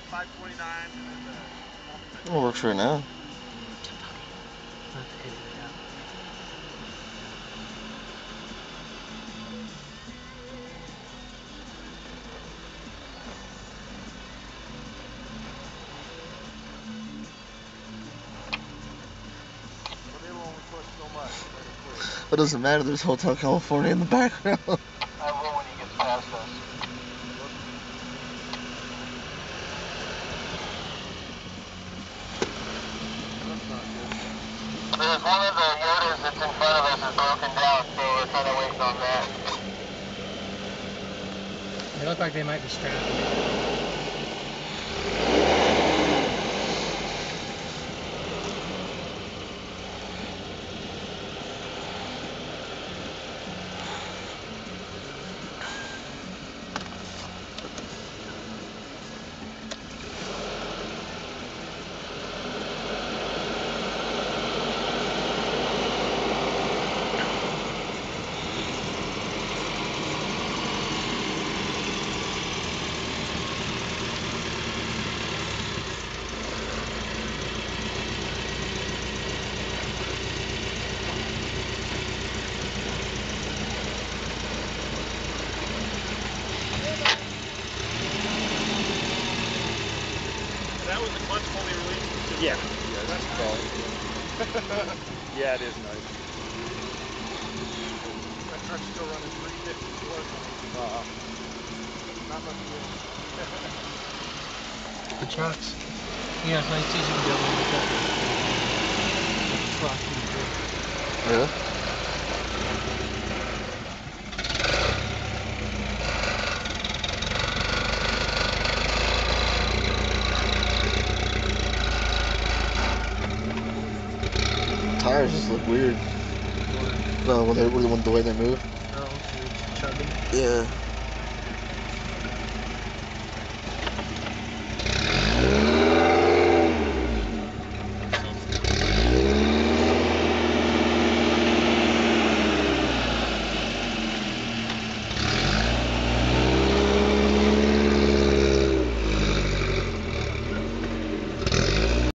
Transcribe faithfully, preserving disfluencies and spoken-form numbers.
five twenty-nine. It works right now. It doesn't matter, there's Hotel California in the background. I will when he gets past us. There's one of the Yodas that's in front of us is broken down, so we're kind of waiting on that. They look like they might be strapped. That was the clutch fully released? Yeah. Yeah, that's cool. Yeah, it is nice. That truck's still running three fifty-four. Uh-huh. Not much room. The trucks. Yeah, it's nice to see you go with that. Truck. Yeah? Tires just look weird. No, when they, when the way they move. Oh, it's chugging. Yeah.